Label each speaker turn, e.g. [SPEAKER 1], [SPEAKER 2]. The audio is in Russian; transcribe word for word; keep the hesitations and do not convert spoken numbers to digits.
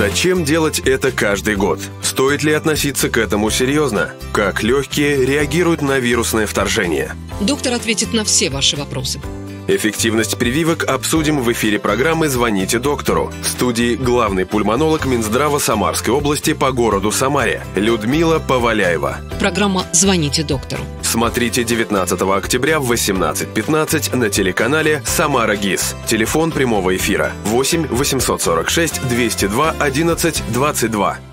[SPEAKER 1] Зачем делать это каждый год? Стоит ли относиться к этому серьезно? Как легкие реагируют на вирусное вторжение?
[SPEAKER 2] Доктор ответит на все ваши вопросы.
[SPEAKER 1] Эффективность прививок обсудим в эфире программы «Звоните доктору». В студии главный пульмонолог Минздрава Самарской области по городу Самаре Людмила Поваляева.
[SPEAKER 2] Программа «Звоните доктору».
[SPEAKER 1] Смотрите девятнадцатого октября в восемнадцать пятнадцать на телеканале «Самара ГИС». Телефон прямого эфира восемь восемьсот сорок шесть двести два одиннадцать двадцать два.